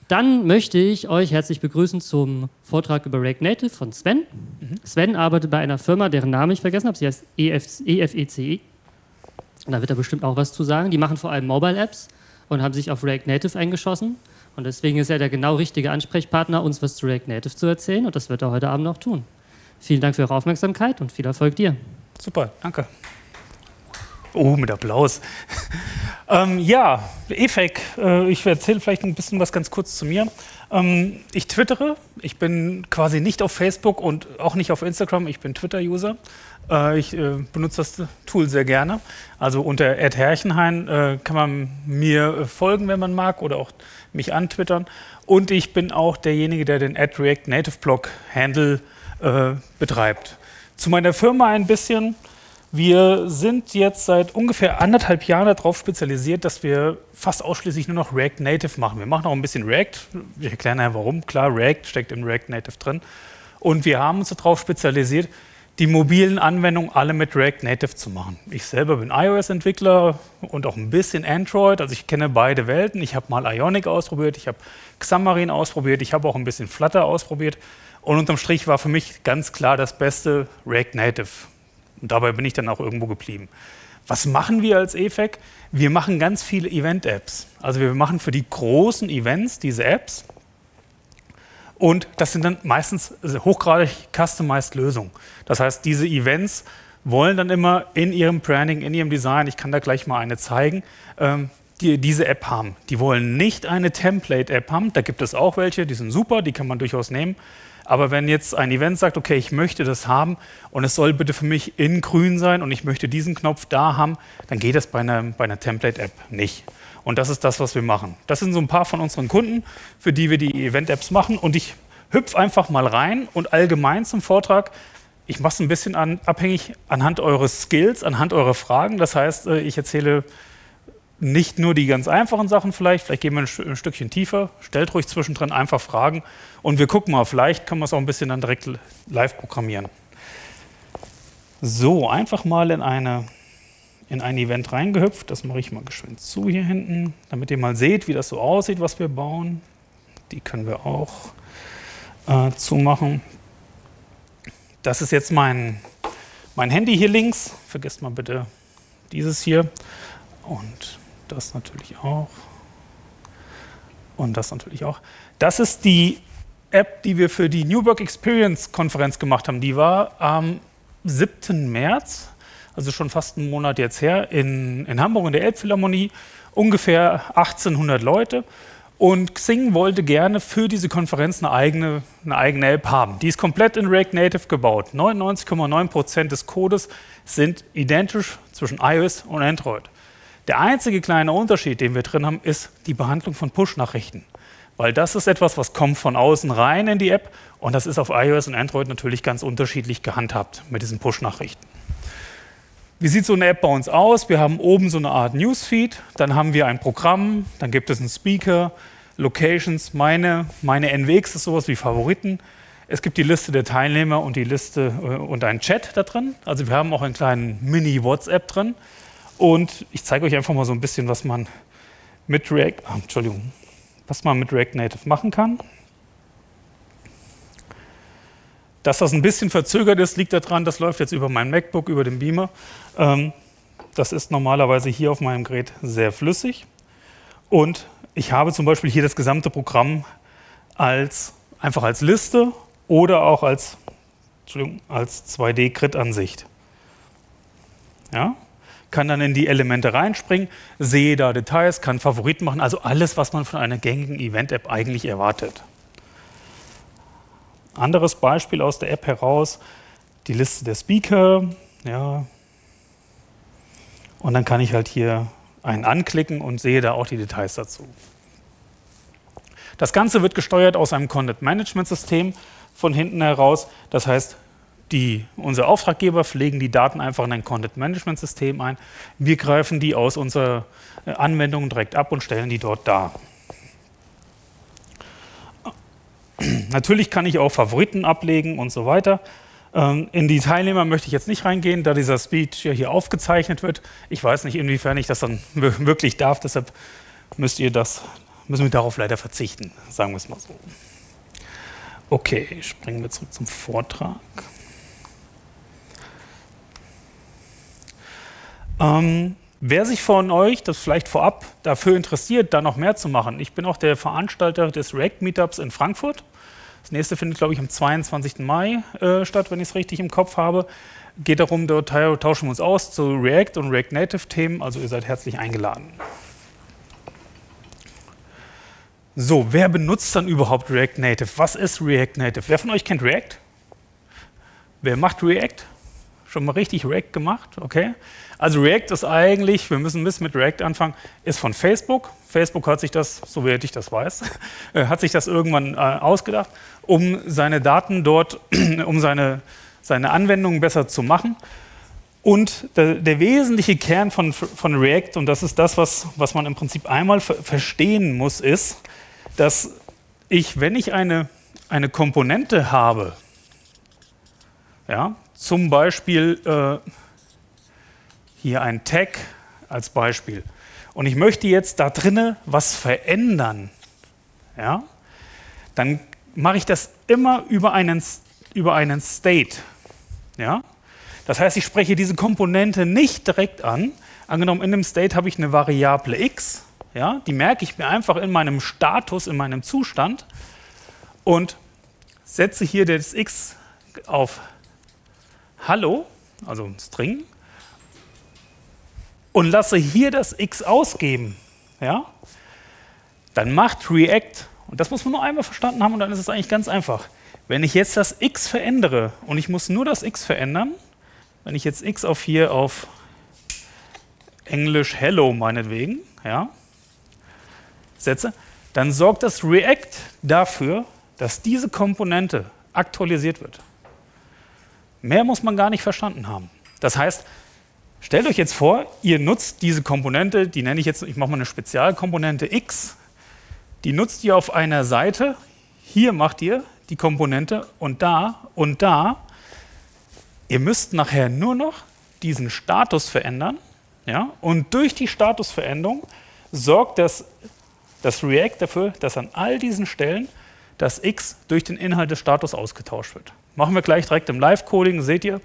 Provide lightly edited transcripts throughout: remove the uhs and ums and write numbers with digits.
Dann möchte ich euch herzlich begrüßen zum Vortrag über React Native von Sven. Sven arbeitet bei einer Firma, deren Namen ich vergessen habe. Sie heißt EFECE. Und da wird er bestimmt auch was zu sagen. Die machen vor allem Mobile-Apps und haben sich auf React Native eingeschossen. Und deswegen ist er der genau richtige Ansprechpartner, uns was zu React Native zu erzählen. Und das wird er heute Abend noch tun. Vielen Dank für eure Aufmerksamkeit und viel Erfolg dir. Super, danke. Oh, mit Applaus. Ja, EFEC. Ich erzähle vielleicht ein bisschen was ganz kurz zu mir. Ich twittere. Ich bin quasi nicht auf Facebook und auch nicht auf Instagram. Ich bin Twitter-User. Ich benutze das Tool sehr gerne. Also unter @herrchenhain kann man mir folgen, wenn man mag, oder auch mich antwittern. Und ich bin auch derjenige, der den @react-native-blog-Handle betreibt. Zu meiner Firma ein bisschen. Wir sind jetzt seit ungefähr 1,5 Jahren darauf spezialisiert, dass wir fast ausschließlich nur noch React Native machen. Wir machen auch ein bisschen React. Ich erkläre ja warum. Klar, React steckt im React Native drin. Und wir haben uns darauf spezialisiert, die mobilen Anwendungen alle mit React Native zu machen. Ich selber bin iOS-Entwickler und auch ein bisschen Android. Also ich kenne beide Welten. Ich habe mal Ionic ausprobiert, ich habe Xamarin ausprobiert, ich habe auch ein bisschen Flutter ausprobiert. Und unterm Strich war für mich ganz klar das Beste React Native. Und dabei bin ich dann auch irgendwo geblieben. Was machen wir als EFEC? Wir machen ganz viele Event-Apps. Also wir machen für die großen Events diese Apps. Und das sind dann meistens hochgradig customized Lösungen. Das heißt, diese Events wollen dann immer in ihrem Branding, in ihrem Design, ich kann da gleich mal eine zeigen, die diese App haben. Die wollen nicht eine Template-App haben. Da gibt es auch welche, die sind super, die kann man durchaus nehmen. Aber wenn jetzt ein Event sagt, okay, ich möchte das haben und es soll bitte für mich in grün sein und ich möchte diesen Knopf da haben, dann geht das bei einer Template-App nicht. Und das ist das, was wir machen. Das sind so ein paar von unseren Kunden, für die wir die Event-Apps machen. Und ich hüpfe einfach mal rein und allgemein zum Vortrag. Ich mache es ein bisschen abhängig anhand eures Skills, anhand eurer Fragen. Das heißt, ich erzähle nicht nur die ganz einfachen Sachen vielleicht gehen wir ein Stückchen tiefer, stellt ruhig zwischendrin einfach Fragen und wir gucken mal, vielleicht können wir es auch ein bisschen dann direkt live programmieren. So, einfach mal in ein Event reingehüpft, das mache ich mal geschwind zu hier hinten, damit ihr mal seht, wie das so aussieht, was wir bauen. Die können wir auch zumachen. Das ist jetzt mein Handy hier links, vergesst mal bitte dieses hier und das natürlich auch. Und das natürlich auch. Das ist die App, die wir für die New Work Experience Konferenz gemacht haben. Die war am 7. März, also schon fast einen Monat jetzt her, in Hamburg in der Elbphilharmonie. Ungefähr 1800 Leute. Und Xing wollte gerne für diese Konferenz eine eigene App haben. Die ist komplett in React Native gebaut. 99,9% des Codes sind identisch zwischen iOS und Android. Der einzige kleine Unterschied, den wir drin haben, ist die Behandlung von Push-Nachrichten. Weil das ist etwas, was kommt von außen rein in die App und das ist auf iOS und Android natürlich ganz unterschiedlich gehandhabt mit diesen Push-Nachrichten. Wie sieht so eine App bei uns aus? Wir haben oben so eine Art Newsfeed, dann haben wir ein Programm, dann gibt es einen Speaker, Locations, meine NWX ist sowas wie Favoriten. Es gibt die Liste der Teilnehmer und die Liste und einen Chat da drin. Also wir haben auch einen kleinen Mini-WhatsApp drin. Und ich zeige euch einfach mal so ein bisschen, was man mit React Native machen kann. Dass das ein bisschen verzögert ist, liegt daran, das läuft jetzt über mein MacBook, über den Beamer. Das ist normalerweise hier auf meinem Gerät sehr flüssig. Und ich habe zum Beispiel hier das gesamte Programm einfach als Liste oder auch als 2D-Grid-Ansicht. Ja? Kann dann in die Elemente reinspringen, sehe da Details, kann Favoriten machen, also alles, was man von einer gängigen Event-App eigentlich erwartet. Anderes Beispiel aus der App heraus, die Liste der Speaker. Ja. Und dann kann ich halt hier einen anklicken und sehe da auch die Details dazu. Das Ganze wird gesteuert aus einem Content-Management-System von hinten heraus. Das heißt, unsere Auftraggeber pflegen die Daten einfach in ein Content-Management-System ein. Wir greifen die aus unserer Anwendung direkt ab und stellen die dort dar. Natürlich kann ich auch Favoriten ablegen und so weiter. In die Teilnehmer möchte ich jetzt nicht reingehen, da dieser Speech ja hier aufgezeichnet wird. Ich weiß nicht, inwiefern ich das dann wirklich darf, deshalb müsst ihr das müssen wir darauf leider verzichten, sagen wir es mal so. Okay, springen wir zurück zum Vortrag. Wer sich von euch, das vielleicht vorab, dafür interessiert, da noch mehr zu machen, ich bin auch der Veranstalter des React-Meetups in Frankfurt. Das nächste findet, glaube ich, am 22. Mai statt, wenn ich es richtig im Kopf habe. Geht darum, dort tauschen wir uns aus zu React und React Native-Themen, also ihr seid herzlich eingeladen. So, wer benutzt dann überhaupt React Native? Was ist React Native? Wer von euch kennt React? Wer macht React? Schon mal richtig React gemacht? Okay. Also React ist eigentlich, wir müssen ein bisschen mit React anfangen, ist von Facebook. Facebook hat sich das, soweit ich das weiß, hat sich das irgendwann ausgedacht, um seine Daten dort, um seine Anwendungen besser zu machen. Und der wesentliche Kern von React, und das ist das, was man im Prinzip einmal verstehen muss, ist, dass ich, wenn ich eine Komponente habe, ja, zum Beispiel hier ein Tag als Beispiel, und ich möchte jetzt da drinnen was verändern, ja, dann mache ich das immer über einen State. Ja? Das heißt, ich spreche diese Komponente nicht direkt an. Angenommen, in dem State habe ich eine Variable x, ja, die merke ich mir einfach in meinem Status, in meinem Zustand und setze hier das x auf Hallo, also ein String, und lasse hier das x ausgeben. Ja? Dann macht React, und das muss man nur einmal verstanden haben, und dann ist es eigentlich ganz einfach. Wenn ich jetzt das x verändere, und ich muss nur das x verändern, wenn ich jetzt x auf Englisch Hello meinetwegen, ja, setze, dann sorgt das React dafür, dass diese Komponente aktualisiert wird. Mehr muss man gar nicht verstanden haben. Das heißt, stellt euch jetzt vor, ihr nutzt diese Komponente, die nenne ich jetzt, ich mache mal eine Spezialkomponente x, die nutzt ihr auf einer Seite, hier macht ihr die Komponente und da und da. Ihr müsst nachher nur noch diesen Status verändern, ja, und durch die Statusveränderung sorgt das React dafür, dass an all diesen Stellen das x durch den Inhalt des Status ausgetauscht wird. Machen wir gleich direkt im Live-Coding, seht ihr.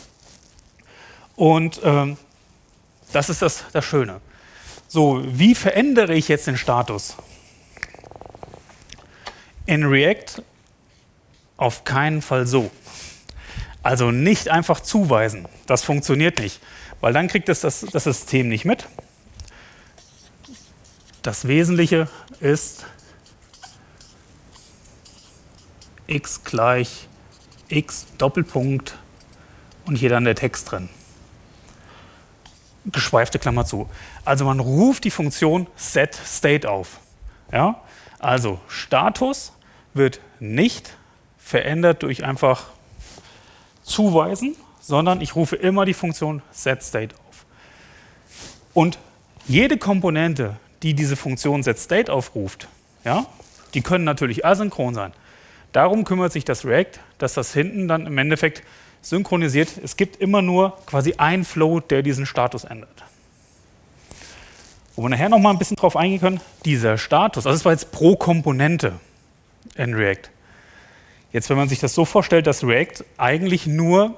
Und das ist das Schöne. So, wie verändere ich jetzt den Status? In React auf keinen Fall so. Also nicht einfach zuweisen, das funktioniert nicht, weil dann kriegt es das System nicht mit. Das Wesentliche ist x gleich x Doppelpunkt und hier dann der Text drin. Geschweifte Klammer zu. Also man ruft die Funktion setState auf. Ja? Also Status wird nicht verändert durch einfach zuweisen, sondern ich rufe immer die Funktion setState auf. Und jede Komponente, die diese Funktion setState aufruft, ja, die können natürlich asynchron sein. Darum kümmert sich das React, dass das hinten dann im Endeffekt synchronisiert. Es gibt immer nur quasi ein Float, der diesen Status ändert. Wo wir nachher noch mal ein bisschen drauf eingehen können, dieser Status, also das war jetzt pro Komponente in React. Jetzt, wenn man sich das so vorstellt, dass React eigentlich nur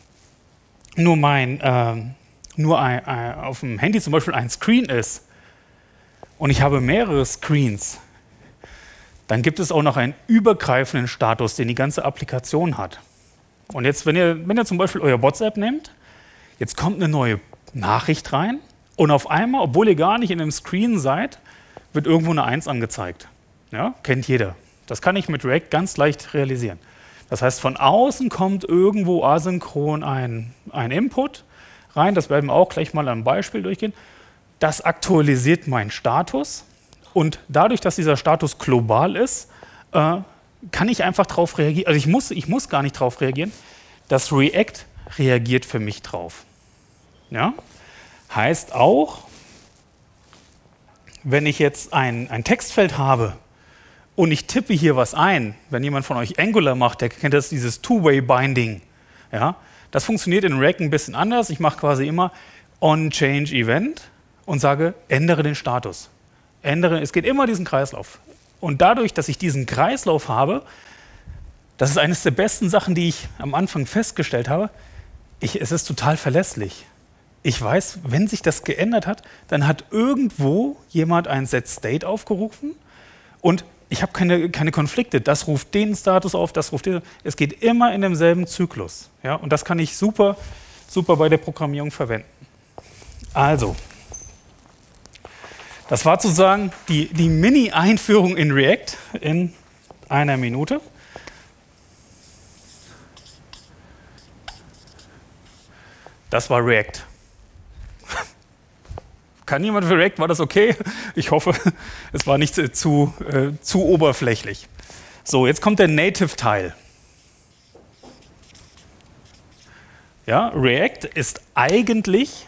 auf dem Handy zum Beispiel ein Screen ist und ich habe mehrere Screens, dann gibt es auch noch einen übergreifenden Status, den die ganze Applikation hat. Und jetzt, wenn ihr zum Beispiel euer WhatsApp nehmt, jetzt kommt eine neue Nachricht rein und auf einmal, obwohl ihr gar nicht in einem Screen seid, wird irgendwo eine 1 angezeigt. Ja, kennt jeder. Das kann ich mit React ganz leicht realisieren. Das heißt, von außen kommt irgendwo asynchron ein Input rein, das werden wir auch gleich mal am Beispiel durchgehen. Das aktualisiert meinen Status und dadurch, dass dieser Status global ist, kann ich einfach darauf reagieren. Also ich muss gar nicht darauf reagieren. Das React reagiert für mich drauf. Ja? Heißt auch, wenn ich jetzt ein Textfeld habe und ich tippe hier was ein, wenn jemand von euch Angular macht, der kennt das, dieses Two-Way-Binding. Ja? Das funktioniert in React ein bisschen anders. Ich mache quasi immer on-change-event und sage, ändere den Status. ändere, es geht immer diesen Kreislauf. Und dadurch, dass ich diesen Kreislauf habe, das ist eines der besten Sachen, die ich am Anfang festgestellt habe, es ist total verlässlich. Ich weiß, wenn sich das geändert hat, dann hat irgendwo jemand ein Set-State aufgerufen und ich habe keine Konflikte. Das ruft den Status auf, das ruft den. Es geht immer in demselben Zyklus. Ja? Und das kann ich super bei der Programmierung verwenden. Also, das war sozusagen die Mini-Einführung in React in einer Minute. Das war React. Kann jemand für React? War das okay? Ich hoffe, es war nicht zu oberflächlich. So, jetzt kommt der Native-Teil. Ja, React ist eigentlich,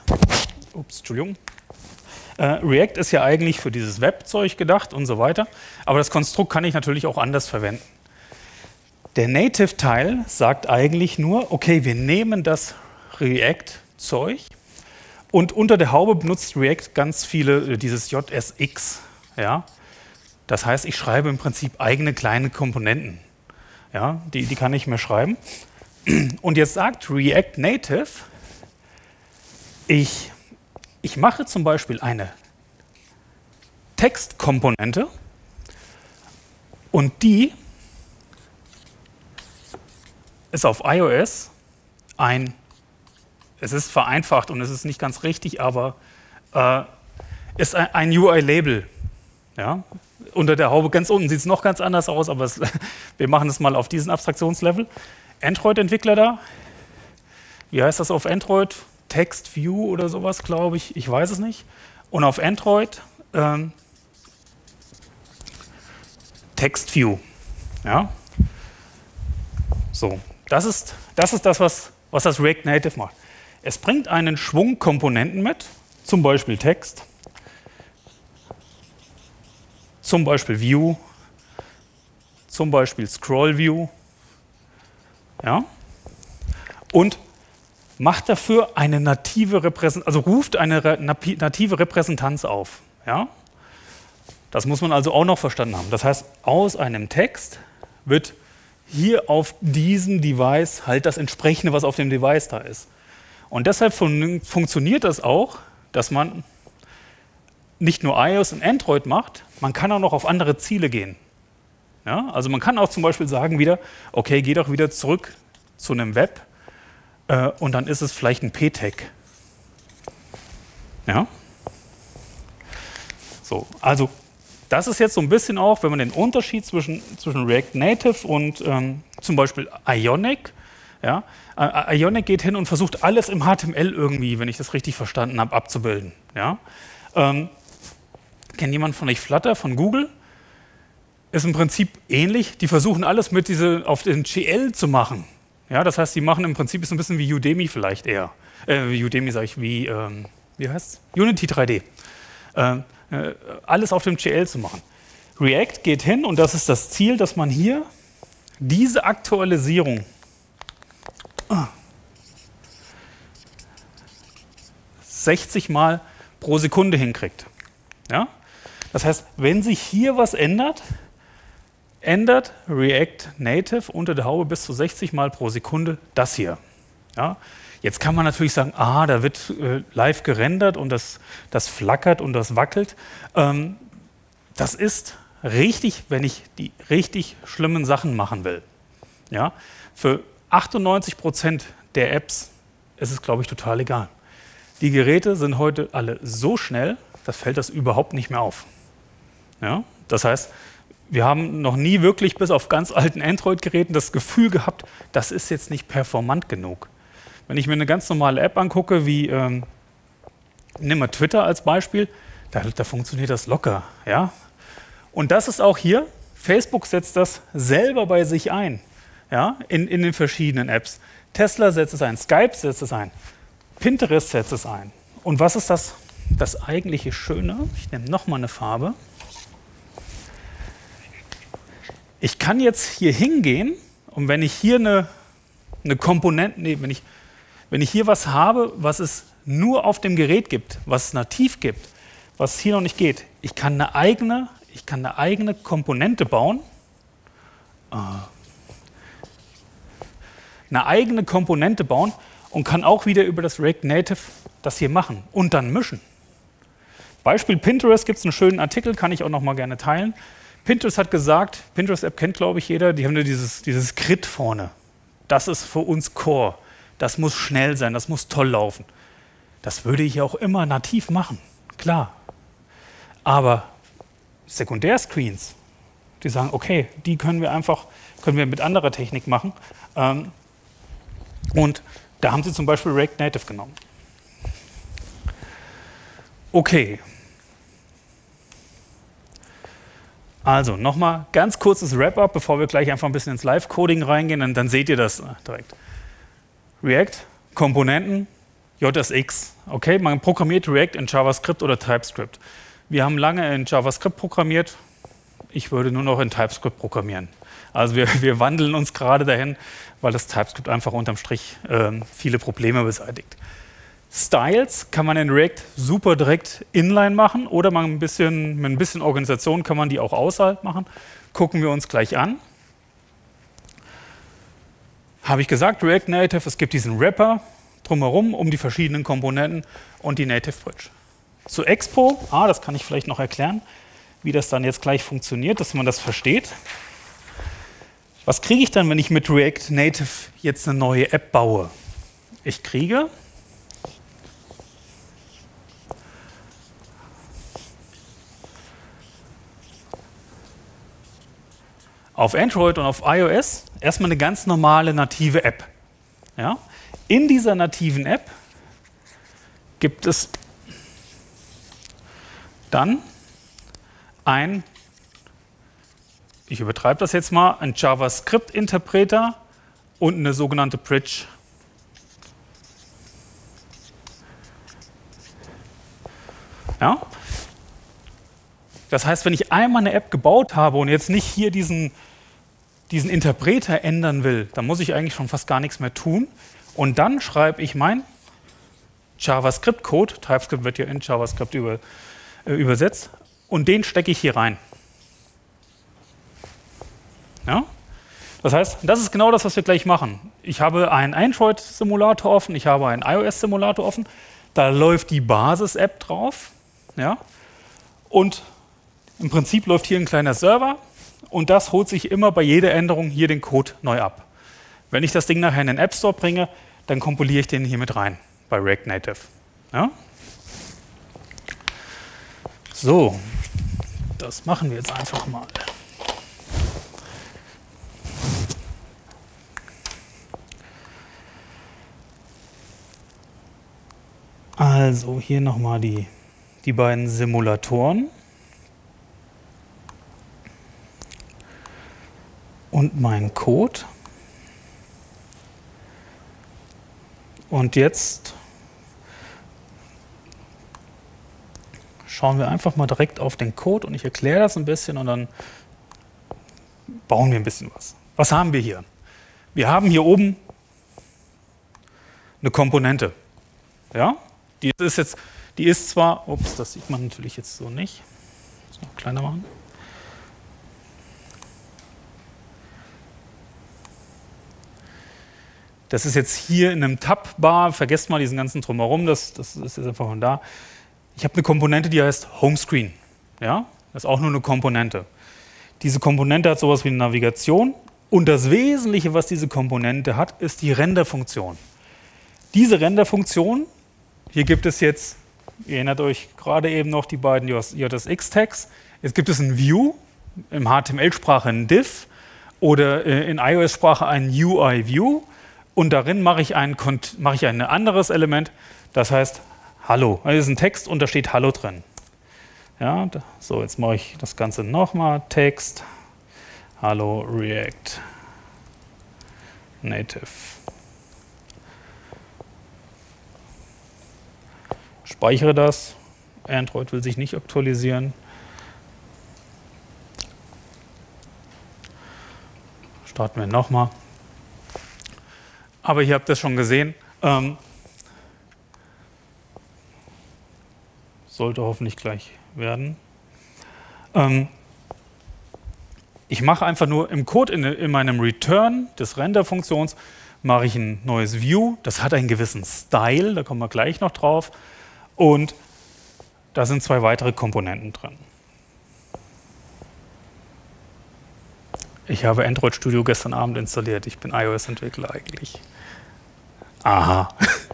React ist ja eigentlich für dieses Webzeug gedacht und so weiter, aber das Konstrukt kann ich natürlich auch anders verwenden. Der Native-Teil sagt eigentlich nur, okay, wir nehmen das React-Zeug und unter der Haube benutzt React ganz viele dieses JSX. Ja? Das heißt, ich schreibe im Prinzip eigene kleine Komponenten. Ja? Die kann ich mir schreiben. Und jetzt sagt React Native, ich mache zum Beispiel eine Textkomponente und die ist auf iOS es ist vereinfacht und es ist nicht ganz richtig, aber ist ein UI-Label. Ja? Unter der Haube ganz unten sieht es noch ganz anders aus, aber wir machen es mal auf diesen Abstraktionslevel. Android-Entwickler da, wie heißt das auf Android? Text View oder sowas, glaube ich. Ich weiß es nicht. Und auf Android Text View. Ja? So, das ist das, was das React Native macht. Es bringt einen Schwung Komponenten mit, zum Beispiel Text, zum Beispiel View, zum Beispiel Scroll View, ja? Und macht dafür eine native Repräsentanz, also ruft eine native Repräsentanz auf. Ja? Das muss man also auch noch verstanden haben. Das heißt, aus einem Text wird hier auf diesem Device halt das entsprechende, was auf dem Device da ist. Und deshalb funktioniert das auch, dass man nicht nur iOS und Android macht, man kann auch noch auf andere Ziele gehen. Ja? Also man kann auch zum Beispiel sagen wieder, okay, geh doch wieder zurück zu einem Web und dann ist es vielleicht ein P-Tag. Ja? So, also das ist jetzt so ein bisschen auch, wenn man den Unterschied zwischen React Native und zum Beispiel Ionic, ja, Ionic geht hin und versucht alles im HTML irgendwie, wenn ich das richtig verstanden habe, abzubilden. Ja? Kennt jemand von euch Flutter von Google? Ist im Prinzip ähnlich. Die versuchen alles auf den GL zu machen. Ja, das heißt, die machen im Prinzip ist ein bisschen wie Udemy vielleicht eher. Udemy sage ich, wie heißt es? Unity 3D. Alles auf dem GL zu machen. React geht hin und das ist das Ziel, dass man hier diese Aktualisierung 60 Mal pro Sekunde hinkriegt. Ja? Das heißt, wenn sich hier was ändert, ändert React Native unter der Haube bis zu 60 Mal pro Sekunde das hier. Ja? Jetzt kann man natürlich sagen, da wird live gerendert und das flackert und das wackelt. Das ist richtig, wenn ich die richtig schlimmen Sachen machen will. Ja? Für 98% der Apps ist es, glaube ich, total egal. Die Geräte sind heute alle so schnell, das fällt das überhaupt nicht mehr auf. Ja? Das heißt, wir haben noch nie wirklich bis auf ganz alten Android-Geräten das Gefühl gehabt, das ist jetzt nicht performant genug. Wenn ich mir eine ganz normale App angucke, wie nimm mal Twitter als Beispiel, da funktioniert das locker. Ja? Und das ist auch hier, Facebook setzt das selber bei sich ein, ja? in den verschiedenen Apps. Tesla setzt es ein, Skype setzt es ein, Pinterest setzt es ein. Und was ist das eigentliche Schöne? Ich nehme nochmal eine Farbe. Ich kann jetzt hier hingehen und wenn ich hier eine Komponente, wenn ich hier was habe, was es nur auf dem Gerät gibt, was es nativ gibt, was hier noch nicht geht. Ich kann eine eigene Komponente bauen. Eine eigene Komponente bauen und kann auch wieder über das React Native das hier machen und dann mischen. Beispiel Pinterest, gibt es einen schönen Artikel, kann ich auch noch mal gerne teilen. Pinterest hat gesagt, Pinterest-App kennt, glaube ich, jeder, die haben nur dieses Grid vorne. Das ist für uns Core. Das muss schnell sein, das muss toll laufen. Das würde ich auch immer nativ machen, klar. Aber Sekundärscreens, die sagen, okay, die können wir mit anderer Technik machen. Und da haben sie zum Beispiel React Native genommen. Okay. Also nochmal ganz kurzes Wrap-up, bevor wir gleich einfach ein bisschen ins Live-Coding reingehen, und dann seht ihr das direkt. React, Komponenten, JSX. Okay, man programmiert React in JavaScript oder TypeScript. Wir haben lange in JavaScript programmiert. Ich würde nur noch in TypeScript programmieren. Also wir wandeln uns gerade dahin, weil das TypeScript einfach unterm Strich viele Probleme beseitigt. Styles kann man in React super direkt inline machen oder mit ein bisschen Organisation kann man die auch außerhalb machen. Gucken wir uns gleich an. Habe ich gesagt, React Native, es gibt diesen Wrapper drumherum um die verschiedenen Komponenten und die Native Bridge. Zu Expo, das kann ich vielleicht noch erklären, wie das dann jetzt gleich funktioniert, dass man das versteht. Was kriege ich dann, wenn ich mit React Native jetzt eine neue App baue? Ich kriege auf Android und auf iOS erstmal eine ganz normale native App. Ja? In dieser nativen App gibt es dann ich übertreibe das jetzt mal, ein JavaScript-Interpreter und eine sogenannte Bridge. Ja? Das heißt, wenn ich einmal eine App gebaut habe und jetzt nicht hier diesen Interpreter ändern will, dann muss ich eigentlich schon fast gar nichts mehr tun. Und dann schreibe ich mein JavaScript-Code, TypeScript wird ja in JavaScript übersetzt, und den stecke ich hier rein. Ja? Das heißt, das ist genau das, was wir gleich machen. Ich habe einen Android-Simulator offen, ich habe einen iOS-Simulator offen, da läuft die Basis-App drauf. Ja? Und im Prinzip läuft hier ein kleiner Server und das holt sich immer bei jeder Änderung hier den Code neu ab. Wenn ich das Ding nachher in den App Store bringe, dann kompiliere ich den hier mit rein bei React Native. Ja? So, das machen wir jetzt einfach mal. Also hier nochmal die beiden Simulatoren. Und mein Code. Und jetzt schauen wir einfach mal direkt auf den Code und ich erkläre das ein bisschen und dann bauen wir ein bisschen was. Was haben wir hier? Wir haben hier oben eine Komponente. Ja? Die ist zwar, ups, das sieht man natürlich jetzt so nicht. Das noch kleiner machen. Das ist jetzt hier in einem Tab-Bar, vergesst mal diesen ganzen Drumherum, das ist jetzt einfach von da. Ich habe eine Komponente, die heißt Homescreen. Ja? Das ist auch nur eine Komponente. Diese Komponente hat sowas wie eine Navigation und das Wesentliche, was diese Komponente hat, ist die Renderfunktion. Diese Renderfunktion, hier gibt es jetzt, ihr erinnert euch gerade eben noch die beiden JSX-Tags, jetzt gibt es ein View, in HTML-Sprache ein Div oder in iOS-Sprache ein UI-View. Und darin mache ich ein anderes Element, das heißt Hallo. Das ist ein Text und da steht Hallo drin. Ja, so, jetzt mache ich das Ganze nochmal. Text, Hallo React Native. Speichere das. Android will sich nicht aktualisieren. Starten wir nochmal. Aber ihr habt das schon gesehen. sollte hoffentlich gleich werden. Ich mache einfach nur im Code in meinem Return des Render-Funktions mache ich ein neues View. Das hat einen gewissen Style, da kommen wir gleich noch drauf. Und da sind 2 weitere Komponenten drin. Ich habe Android Studio gestern Abend installiert. Ich bin iOS-Entwickler eigentlich. Aha.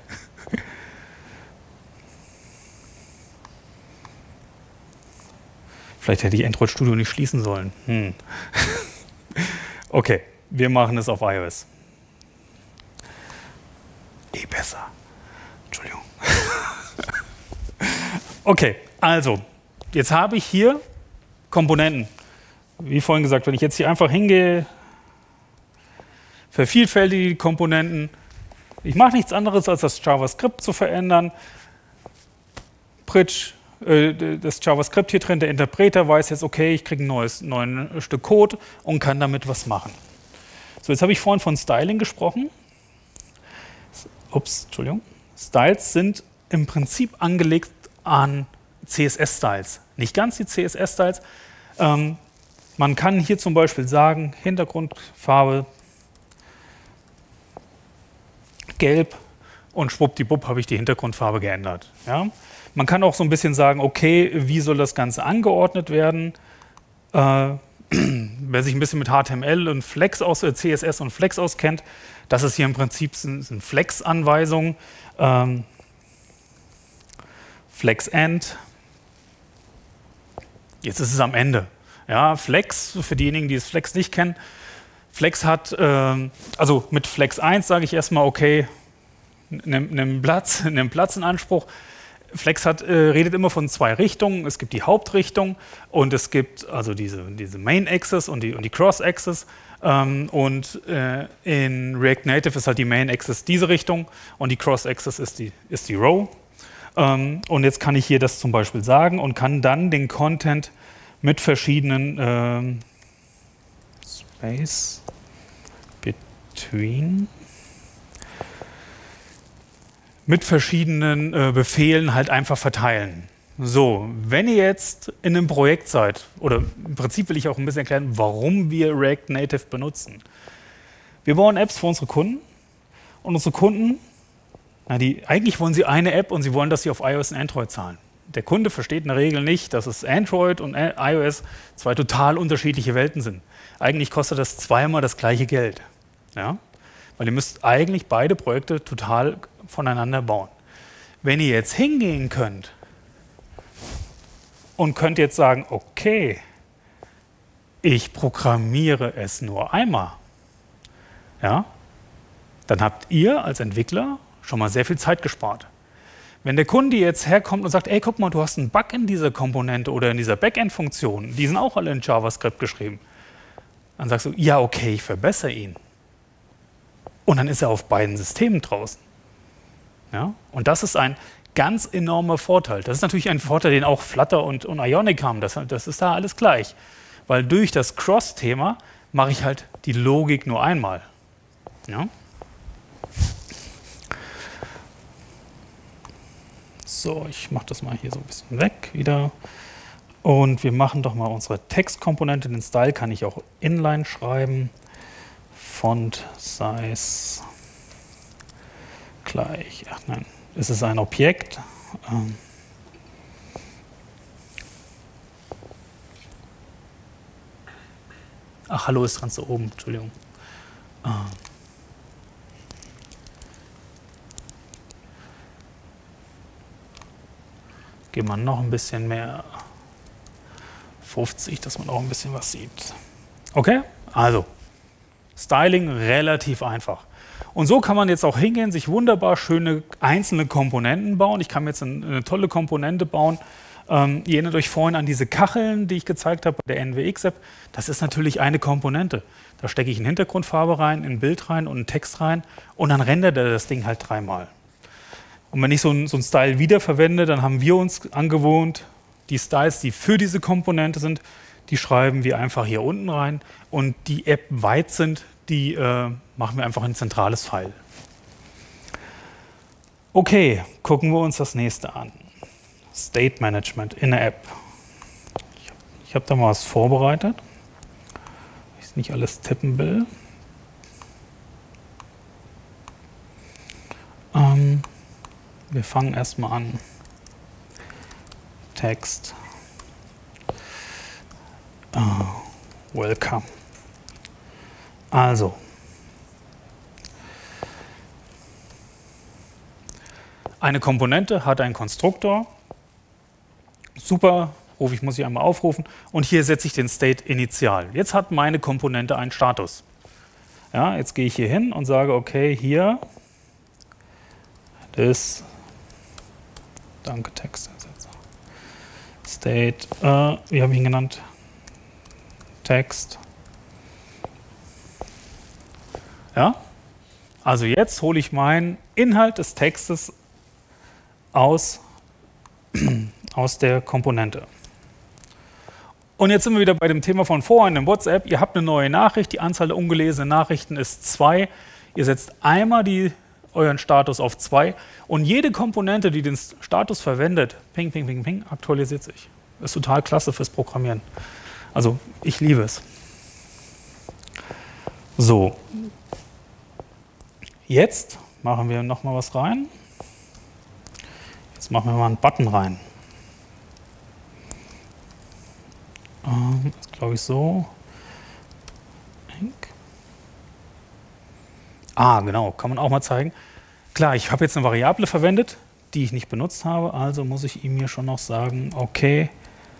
Vielleicht hätte ich Android Studio nicht schließen sollen. Okay, wir machen es auf iOS. Besser. Entschuldigung. Okay, also, jetzt habe ich hier Komponenten. Wie vorhin gesagt, wenn ich jetzt hier einfach hingehe, vervielfältige die Komponenten, ich mache nichts anderes, als das JavaScript zu verändern. Bridge, das JavaScript hier drin, der Interpreter weiß jetzt, okay, ich kriege ein neues Stück Code und kann damit was machen. So, jetzt habe ich vorhin von Styling gesprochen. Ups, Entschuldigung. Styles sind im Prinzip angelegt an CSS-Styles. Nicht ganz die CSS-Styles. Man kann hier zum Beispiel sagen, Hintergrundfarbe gelb und schwuppdiwupp habe ich die Hintergrundfarbe geändert. Ja? Man kann auch so ein bisschen sagen, okay, wie soll das Ganze angeordnet werden? Wer sich ein bisschen mit HTML und CSS und Flex auskennt, das ist hier im Prinzip sind Flex-Anweisungen. Flex-End. Jetzt ist es am Ende. Ja, Flex, für diejenigen, die das Flex nicht kennen, Flex hat, also mit Flex 1 sage ich erstmal, okay, nimm Platz in Anspruch. Flex redet immer von 2 Richtungen. Es gibt die Hauptrichtung und es gibt also diese Main Axis und die Cross Axis. In React Native ist halt die Main Axis diese Richtung und die Cross Axis ist die Row. Und jetzt kann ich hier das zum Beispiel sagen und kann dann den Content mit verschiedenen Space between mit verschiedenen Befehlen halt einfach verteilen. So, wenn ihr jetzt in einem Projekt seid, oder im Prinzip will ich auch ein bisschen erklären, warum wir React Native benutzen. Wir bauen Apps für unsere Kunden und unsere Kunden, eigentlich wollen sie eine App und sie wollen, dass sie auf iOS und Android zahlen. Der Kunde versteht in der Regel nicht, dass es Android und iOS 2 total unterschiedliche Welten sind. Eigentlich kostet das zweimal das gleiche Geld. Ja? Weil ihr müsst eigentlich beide Projekte total voneinander bauen. Wenn ihr jetzt hingehen könnt und könnt jetzt sagen, okay, ich programmiere es nur einmal, ja, dann habt ihr als Entwickler schon mal sehr viel Zeit gespart. Wenn der Kunde jetzt herkommt und sagt, ey, guck mal, du hast einen Bug in dieser Komponente oder in dieser Backend-Funktion, die sind auch alle in JavaScript geschrieben, dann sagst du, ja, okay, ich verbessere ihn. Und dann ist er auf beiden Systemen draußen. Ja? Und das ist ein ganz enormer Vorteil. Das ist natürlich ein Vorteil, den auch Flutter und Ionic haben. Das ist da alles gleich. Weil durch das Cross-Thema mache ich halt die Logik nur einmal. Ja? So, ich mache das mal hier so ein bisschen weg wieder. Und wir machen doch mal unsere Textkomponente. Den Style kann ich auch inline schreiben. Font Size gleich. Ach nein, es ist ein Objekt. Ach, hallo ist ganz da oben, Entschuldigung. Gehen wir noch ein bisschen mehr 50, dass man auch ein bisschen was sieht. Okay, also Styling relativ einfach. Und so kann man jetzt auch hingehen, sich wunderbar schöne einzelne Komponenten bauen. Ich kann mir jetzt eine tolle Komponente bauen. Ihr erinnert euch vorhin an diese Kacheln, die ich gezeigt habe bei der NWX-App. Das ist natürlich eine Komponente. Da stecke ich eine Hintergrundfarbe rein, ein Bild rein und einen Text rein und dann rendert er das Ding halt 3-mal. Und wenn ich so einen Style wiederverwende, dann haben wir uns angewohnt, die Styles, die für diese Komponente sind, die schreiben wir einfach hier unten rein. Und die App weit sind, die machen wir einfach in ein zentrales File. Okay, gucken wir uns das nächste an. State Management in der App. Ich habe da mal was vorbereitet. Ich nicht alles tippen will. Wir fangen erstmal an. Text. Welcome. Also. Eine Komponente hat einen Konstruktor. Super, muss ich einmal aufrufen. Und hier setze ich den State initial. Jetzt hat meine Komponente einen Status. Ja, jetzt gehe ich hier hin und sage, okay, hier ist, danke, Textersetzer. State, wie habe ich ihn genannt? Text. Ja, also jetzt hole ich meinen Inhalt des Textes aus der Komponente. Und jetzt sind wir wieder bei dem Thema von vorhin im WhatsApp. Ihr habt eine neue Nachricht, die Anzahl der ungelesenen Nachrichten ist 2. Ihr setzt einmal euren Status auf 2 und jede Komponente, die den Status verwendet, ping, ping, ping, ping, aktualisiert sich. Das ist total klasse fürs Programmieren. Also ich liebe es. So. Jetzt machen wir nochmal was rein. Jetzt machen wir mal einen Button rein. Das ist, glaube ich, so. Genau, kann man auch mal zeigen. Klar, ich habe jetzt eine Variable verwendet, die ich nicht benutzt habe, also muss ich ihm hier schon noch sagen, okay,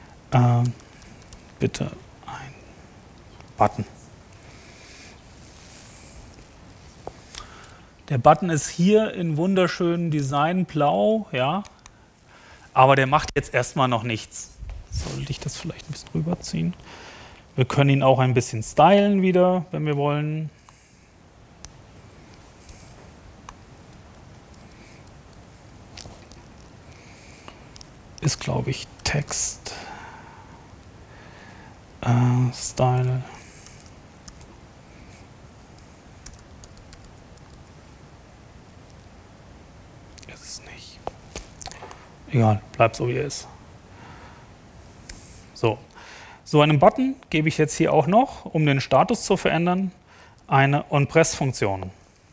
bitte ein Button. Der Button ist hier in wunderschönem Design blau, ja, aber der macht jetzt erstmal noch nichts. Sollte ich das vielleicht ein bisschen rüberziehen? Wir können ihn auch ein bisschen stylen wieder, wenn wir wollen. Ist, glaube ich, Text, Style. Ist es nicht. Egal, bleibt so wie er ist. So einen Button gebe ich jetzt hier auch noch, um den Status zu verändern, eine onPress-Funktion.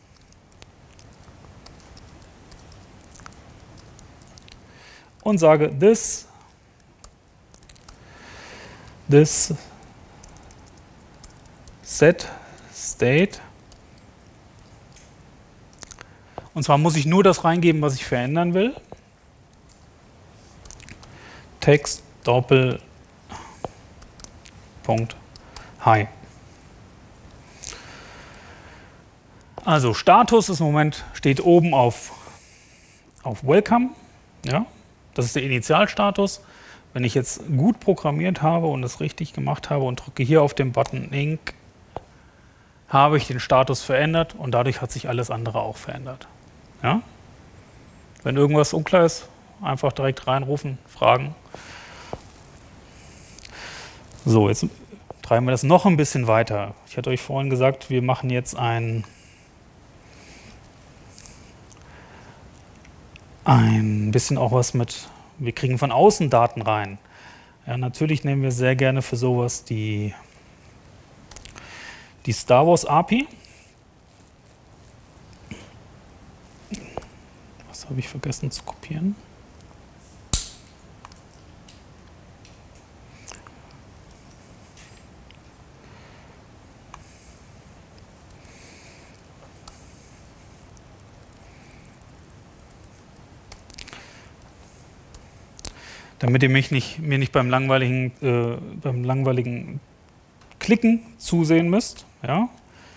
Und sage this set state. Und zwar muss ich nur das reingeben, was ich verändern will. Text Doppel Punkt Hi. Also Status ist im Moment, steht oben auf Welcome. Ja, das ist der Initialstatus. Wenn ich jetzt gut programmiert habe und es richtig gemacht habe und drücke hier auf den Button Ink, habe ich den Status verändert und dadurch hat sich alles andere auch verändert. Ja? Wenn irgendwas unklar ist, einfach direkt reinrufen, fragen. So, jetzt treiben wir das noch ein bisschen weiter. Ich hatte euch vorhin gesagt, wir machen jetzt ein bisschen auch was mit, wir kriegen von außen Daten rein. Ja, natürlich nehmen wir sehr gerne für sowas die Star Wars API. Was habe ich vergessen zu kopieren? Damit ihr mir nicht beim langweiligen Klicken zusehen müsst. Ja?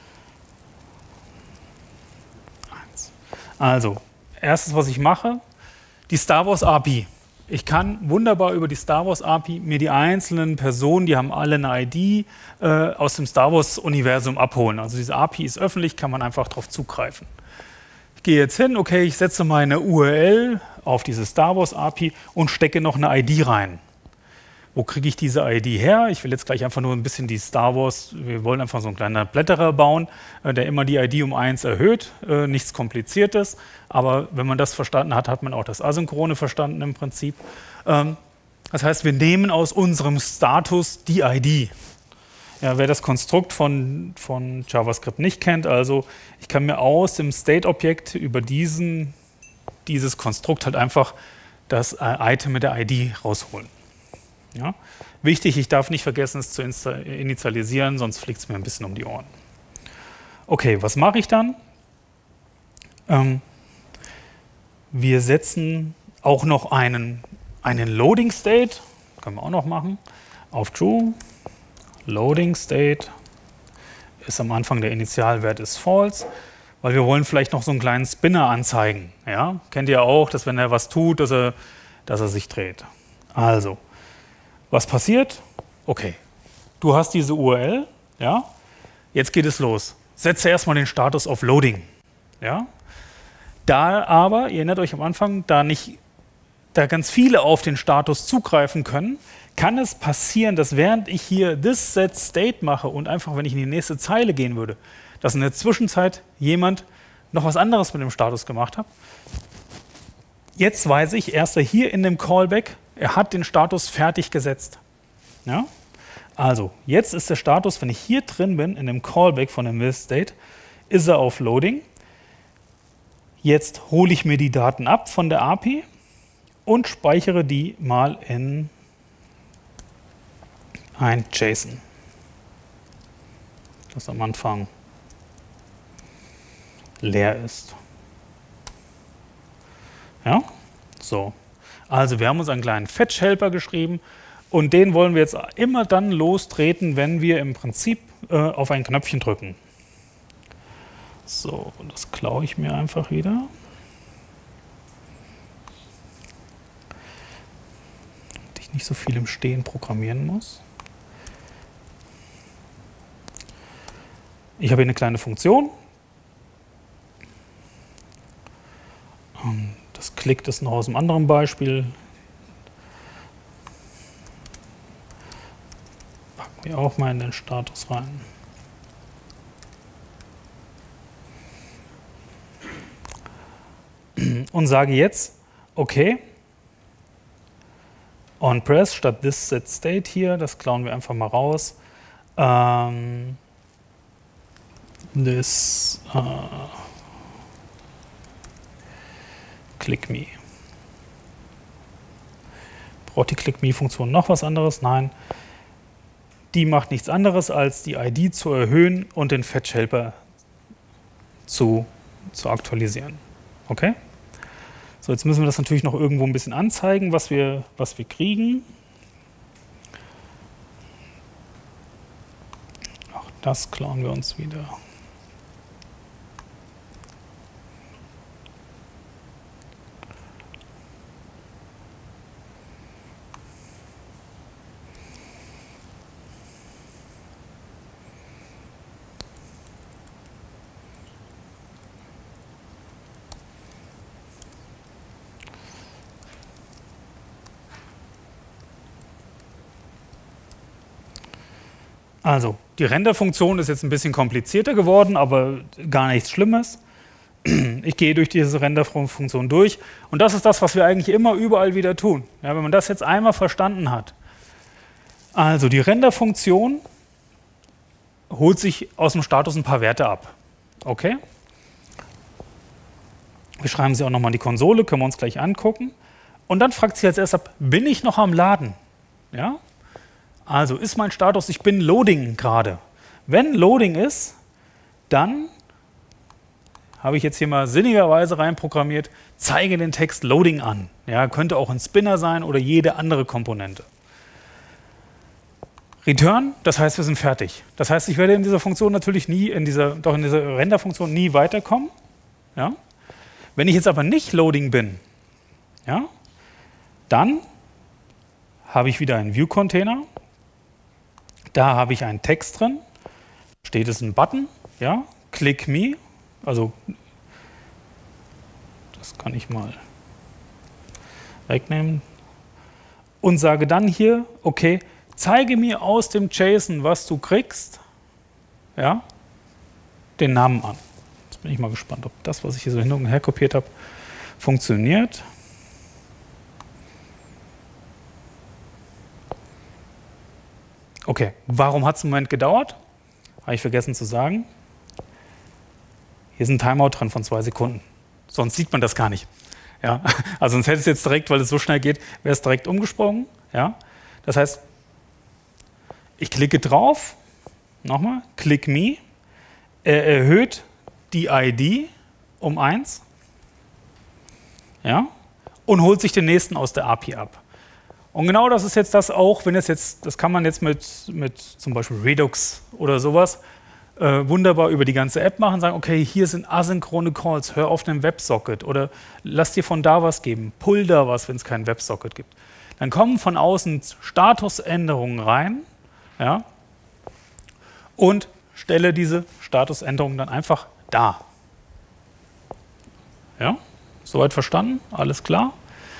Also, erstes, was ich mache, die Star Wars API. Ich kann wunderbar über die Star Wars API mir die einzelnen Personen, die haben alle eine ID, aus dem Star Wars Universum abholen. Also diese API ist öffentlich, kann man einfach darauf zugreifen. Ich gehe jetzt hin, okay, ich setze meine URL auf diese Star Wars API und stecke noch eine ID rein. Wo kriege ich diese ID her? Ich will jetzt gleich einfach nur ein bisschen die Star Wars, wir wollen einfach so einen kleinen Blätterer bauen, der immer die ID um 1 erhöht, nichts Kompliziertes, aber wenn man das verstanden hat, hat man auch das Asynchrone verstanden im Prinzip. Das heißt, wir nehmen aus unserem Status die ID. Ja, wer das Konstrukt von JavaScript nicht kennt, also ich kann mir aus dem State-Objekt über dieses Konstrukt halt einfach das Item mit der ID rausholen. Ja? Wichtig, ich darf nicht vergessen, es zu initialisieren, sonst fliegt es mir ein bisschen um die Ohren. Okay, was mache ich dann? Wir setzen auch noch einen Loading State, können wir auch noch machen, auf True. Loading State ist am Anfang, der Initialwert ist false, weil wir wollen vielleicht noch so einen kleinen Spinner anzeigen. Ja? Kennt ihr auch, dass wenn er was tut, dass er sich dreht. Also, was passiert? Okay, du hast diese URL, ja? Jetzt geht es los. Setze erstmal den Status auf Loading. Ja? Da aber, ihr erinnert euch am Anfang, da ganz viele auf den Status zugreifen können, kann es passieren, dass während ich hier this set state mache und einfach, wenn ich in die nächste Zeile gehen würde, dass in der Zwischenzeit jemand noch was anderes mit dem Status gemacht hat. Jetzt weiß ich, erst hier in dem Callback, er hat den Status fertig gesetzt. Ja? Also, jetzt ist der Status, wenn ich hier drin bin, in dem Callback von dem this state, ist er auf Loading. Jetzt hole ich mir die Daten ab von der API und speichere die mal in ein JSON, das am Anfang leer ist. Ja, so. Also wir haben uns einen kleinen Fetch-Helper geschrieben und den wollen wir jetzt immer dann lostreten, wenn wir im Prinzip auf ein Knöpfchen drücken. So, das klaue ich mir einfach wieder. Damit ich nicht so viel im Stehen programmieren muss. Ich habe hier eine kleine Funktion. Das klickt ist noch aus einem anderen Beispiel. Packen wir auch mal in den Status rein. Und sage jetzt, okay, onPress statt this set state hier, das klauen wir einfach mal raus. This click me. Braucht die click me Funktion noch was anderes? Nein. Die macht nichts anderes, als die ID zu erhöhen und den Fetch Helper zu aktualisieren. Okay? So, jetzt müssen wir das natürlich noch irgendwo ein bisschen anzeigen, was wir kriegen. Auch das klauen wir uns wieder. Also, die Render-Funktion ist jetzt ein bisschen komplizierter geworden, aber gar nichts Schlimmes. Ich gehe durch diese Render-Funktion durch und das ist das, was wir eigentlich immer überall wieder tun. Ja, wenn man das jetzt einmal verstanden hat. Also, die Render-Funktion holt sich aus dem Status ein paar Werte ab. Okay? Wir schreiben sie auch nochmal in die Konsole, können wir uns gleich angucken. Und dann fragt sie als erstes ab, bin ich noch am Laden? Ja? Also ist mein Status, ich bin Loading gerade. Wenn Loading ist, dann habe ich jetzt hier mal sinnigerweise reinprogrammiert, zeige den Text Loading an. Ja, könnte auch ein Spinner sein oder jede andere Komponente. Return, das heißt, wir sind fertig. Das heißt, ich werde in dieser Funktion natürlich nie, in dieser Render-Funktion nie weiterkommen. Ja? Wenn ich jetzt aber nicht Loading bin, ja, dann habe ich wieder einen View-Container. Da habe ich einen Text drin, steht es ein Button, ja, click me, also das kann ich mal wegnehmen und sage dann hier, okay, zeige mir aus dem JSON, was du kriegst, ja, den Namen an. Jetzt bin ich mal gespannt, ob das, was ich hier so hin und her kopiert habe, funktioniert. Okay, warum hat es einen Moment gedauert? Habe ich vergessen zu sagen. Hier ist ein Timeout drin von 2 Sekunden. Sonst sieht man das gar nicht. Ja? Also sonst hätte es jetzt direkt, weil es so schnell geht, wäre es direkt umgesprungen. Ja? Das heißt, ich klicke drauf, nochmal, click me, er erhöht die ID um 1, ja, und holt sich den nächsten aus der API ab. Und genau das ist jetzt das auch, wenn es jetzt, das kann man jetzt mit zum Beispiel Redux oder sowas wunderbar über die ganze App machen, sagen, okay, hier sind asynchrone Calls, hör auf den WebSocket oder lass dir von da was geben, pull da was, wenn es keinen WebSocket gibt. Dann kommen von außen Statusänderungen rein, ja, und stelle diese Statusänderungen dann einfach dar. Ja, soweit verstanden? Alles klar?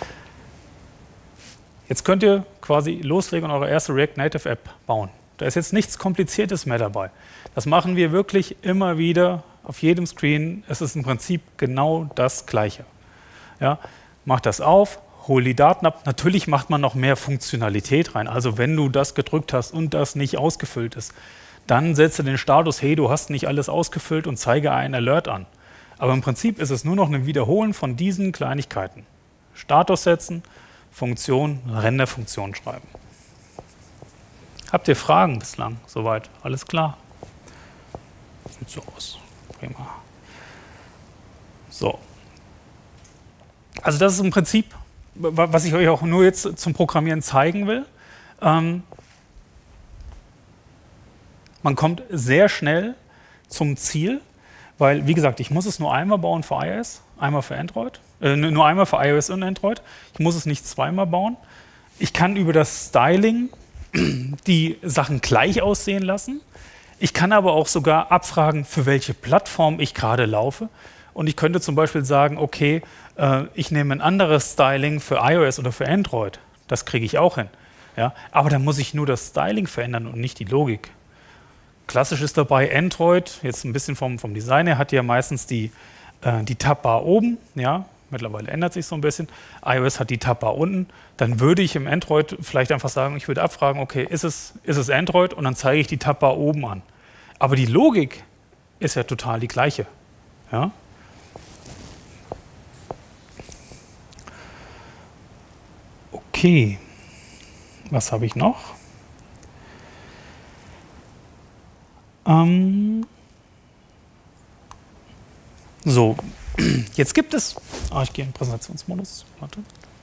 Jetzt könnt ihr quasi loslegen und eure erste React Native App bauen. Da ist jetzt nichts Kompliziertes mehr dabei. Das machen wir wirklich immer wieder auf jedem Screen. Es ist im Prinzip genau das Gleiche. Ja, macht das auf, hol die Daten ab. Natürlich macht man noch mehr Funktionalität rein. Also wenn du das gedrückt hast und das nicht ausgefüllt ist, dann setze den Status, hey, du hast nicht alles ausgefüllt und zeige einen Alert an. Aber im Prinzip ist es nur noch ein Wiederholen von diesen Kleinigkeiten. Status setzen, Funktion, Renderfunktion schreiben. Habt ihr Fragen bislang? Soweit? Alles klar? Sieht so aus. Prima. So. Also das ist im Prinzip, was ich euch auch nur jetzt zum Programmieren zeigen will. Man kommt sehr schnell zum Ziel, weil, wie gesagt, ich muss es nur einmal bauen für iOS, einmal für Android, nur einmal für iOS und Android. Ich muss es nicht zweimal bauen. Ich kann über das Styling die Sachen gleich aussehen lassen. Ich kann aber auch sogar abfragen, für welche Plattform ich gerade laufe. Und ich könnte zum Beispiel sagen, okay, ich nehme ein anderes Styling für iOS oder für Android. Das kriege ich auch hin. Ja? Aber dann muss ich nur das Styling verändern und nicht die Logik. Klassisch ist dabei Android, jetzt ein bisschen vom Design her, hat ja meistens die Tabbar oben, ja, mittlerweile ändert sich so ein bisschen. iOS hat die Tabbar unten. Dann würde ich im Android vielleicht einfach sagen, ich würde abfragen, okay, ist es Android? Und dann zeige ich die Tabbar oben an. Aber die Logik ist ja total die gleiche. Ja? Okay, was habe ich noch? So, jetzt gibt es, ich gehe in den Präsentationsmodus, warte.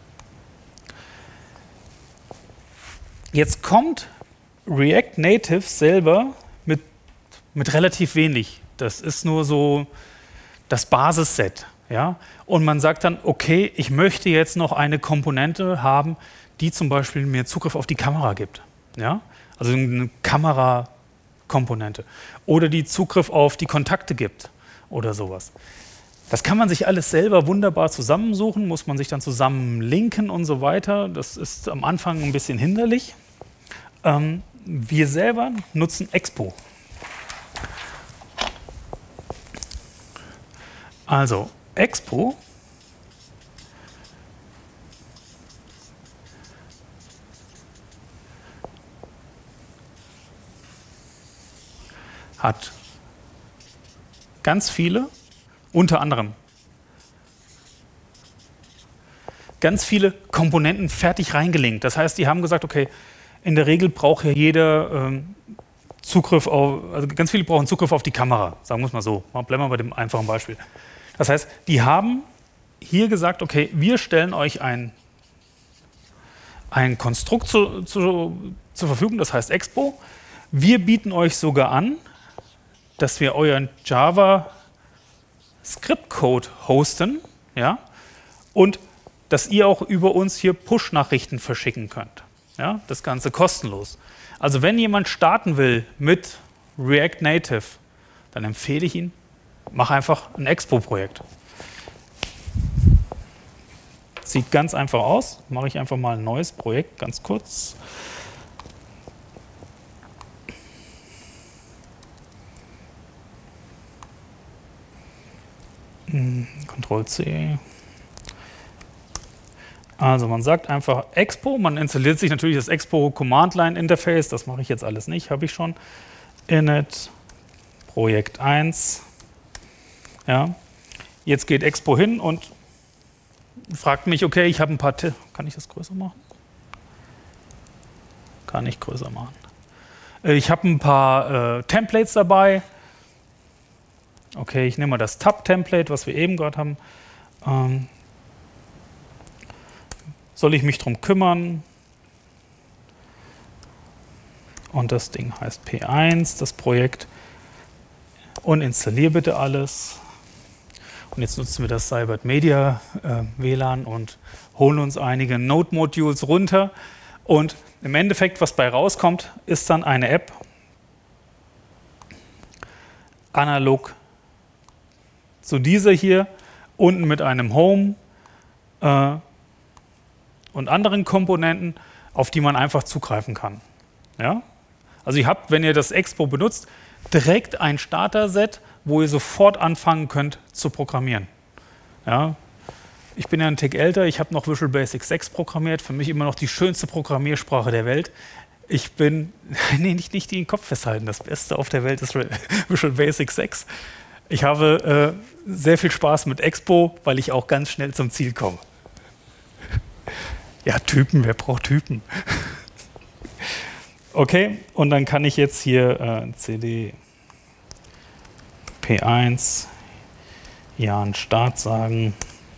Jetzt kommt React Native selber mit relativ wenig. Das ist nur so das Basisset. Ja? Und man sagt dann, okay, ich möchte jetzt noch eine Komponente haben, die zum Beispiel mir Zugriff auf die Kamera gibt. Ja? Also eine Kamerakomponente. Oder die Zugriff auf die Kontakte gibt oder sowas. Das kann man sich alles selber wunderbar zusammensuchen, muss man sich dann zusammen linken und so weiter. Das ist am Anfang ein bisschen hinderlich. Wir selber nutzen Expo. Also Expo hat ganz viele, unter anderem ganz viele Komponenten fertig reingelinkt. Das heißt, die haben gesagt, okay, in der Regel braucht ja jeder Zugriff auf, also ganz viele brauchen Zugriff auf die Kamera, sagen wir es mal so. Bleiben wir bei dem einfachen Beispiel. Das heißt, die haben hier gesagt, okay, wir stellen euch ein Konstrukt zur Verfügung, das heißt Expo. Wir bieten euch sogar an, dass wir euren Java Script-Code hosten, ja, und dass ihr auch über uns hier Push-Nachrichten verschicken könnt. Ja, das Ganze kostenlos. Also wenn jemand starten will mit React Native, dann empfehle ich ihn, mach einfach ein Expo-Projekt. Sieht ganz einfach aus. Mache ich einfach mal ein neues Projekt, ganz kurz. Ctrl-C. Also man sagt einfach Expo, man installiert sich natürlich das Expo Command Line Interface, das mache ich jetzt alles nicht, habe ich schon. Init, Projekt 1. Ja. Jetzt geht Expo hin und fragt mich, okay, ich habe ein paar... Kann ich das größer machen? Kann ich größer machen. Ich habe ein paar Templates dabei. Okay, ich nehme mal das Tab-Template, was wir eben gerade haben. Soll ich mich darum kümmern? Und das Ding heißt P1, das Projekt. Und installiere bitte alles. Und jetzt nutzen wir das Cybert Media WLAN und holen uns einige Node-Modules runter. Und im Endeffekt, was bei rauskommt, ist dann eine App, analog zu dieser hier, unten mit einem Home und anderen Komponenten, auf die man einfach zugreifen kann. Ja? Also ihr habt, wenn ihr das Expo benutzt, direkt ein Starter-Set, wo ihr sofort anfangen könnt zu programmieren. Ja? Ich bin ja ein Tick älter, ich habe noch Visual Basic 6 programmiert, für mich immer noch die schönste Programmiersprache der Welt. Ich bin, nee, nicht die in den Kopf festhalten, das Beste auf der Welt ist Visual Basic 6. Ich habe sehr viel Spaß mit Expo, weil ich auch ganz schnell zum Ziel komme. Ja, Typen, wer braucht Typen? Okay, und dann kann ich jetzt hier CD P1, ja, einen Start sagen.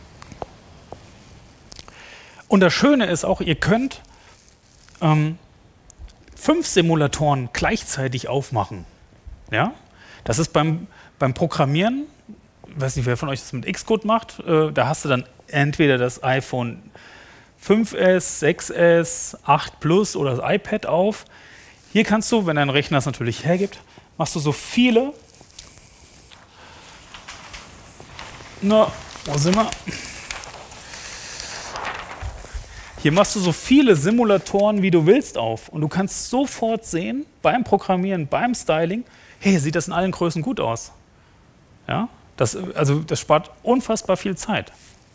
Und das Schöne ist auch, ihr könnt 5 Simulatoren gleichzeitig aufmachen. Ja? Das ist beim Programmieren, ich weiß nicht, wer von euch das mit Xcode macht, da hast du dann entweder das iPhone 5S, 6S, 8 Plus oder das iPad auf. Hier kannst du, wenn dein Rechner es natürlich hergibt, machst du so viele. Na, wo sind wir? Hier machst du so viele Simulatoren, wie du willst, auf. Und du kannst sofort sehen, beim Programmieren, beim Styling, hey, sieht das in allen Größen gut aus. Ja? Das spart unfassbar viel Zeit.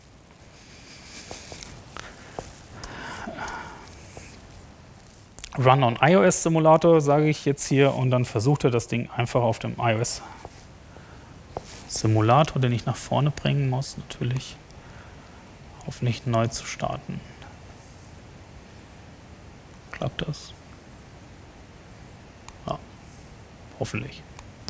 Run on iOS Simulator, sage ich jetzt hier, und dann versucht er das Ding einfach auf dem iOS Simulator, den ich nach vorne bringen muss, natürlich, hoffentlich neu zu starten. Klappt das? Ja, hoffentlich.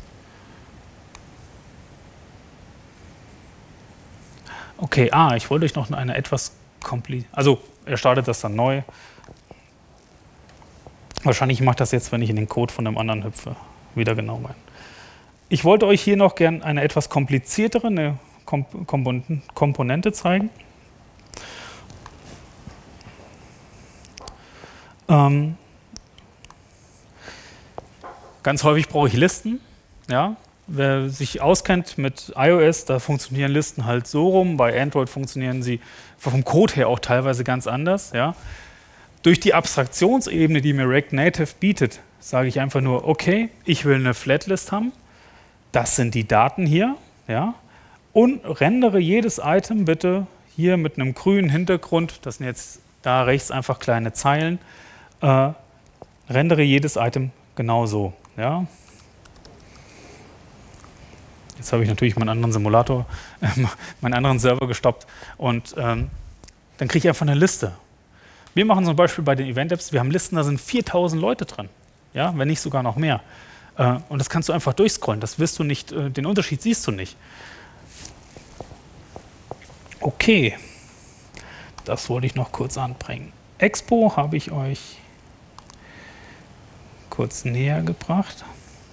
Okay, ich wollte euch noch eine etwas komplizierte, also er startet das dann neu. Wahrscheinlich macht das jetzt, wenn ich in den Code von dem anderen hüpfe, wieder genau rein. Ich wollte euch hier noch gern eine etwas kompliziertere Komponente zeigen. Ganz häufig brauche ich Listen. Ja? Wer sich auskennt mit iOS, da funktionieren Listen halt so rum. Bei Android funktionieren sie vom Code her auch teilweise ganz anders. Ja? Durch die Abstraktionsebene, die mir React Native bietet, sage ich einfach nur, okay, ich will eine Flatlist haben. Das sind die Daten hier. Ja? Und rendere jedes Item bitte hier mit einem grünen Hintergrund. Das sind jetzt da rechts einfach kleine Zeilen. Rendere jedes Item genauso. Ja? Jetzt habe ich natürlich meinen anderen Simulator, meinen anderen Server gestoppt und dann kriege ich einfach eine Liste. Wir machen zum Beispiel bei den Event-Apps, wir haben Listen, da sind 4000 Leute drin, ja? Wenn nicht sogar noch mehr. Und das kannst du einfach durchscrollen, das wirst du nicht, den Unterschied siehst du nicht. Okay, das wollte ich noch kurz anbringen. Expo habe ich euch kurz näher gebracht.